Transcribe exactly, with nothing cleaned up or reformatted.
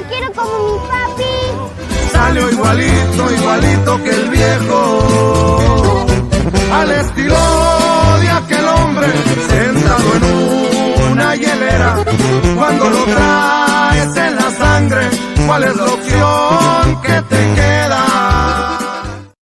quiero como mi papi. Salió igualito, igualito que el viejo, al estilo de aquel hombre sentado en una hielera. Cuando lo traes en la sangre, ¿cuál es lo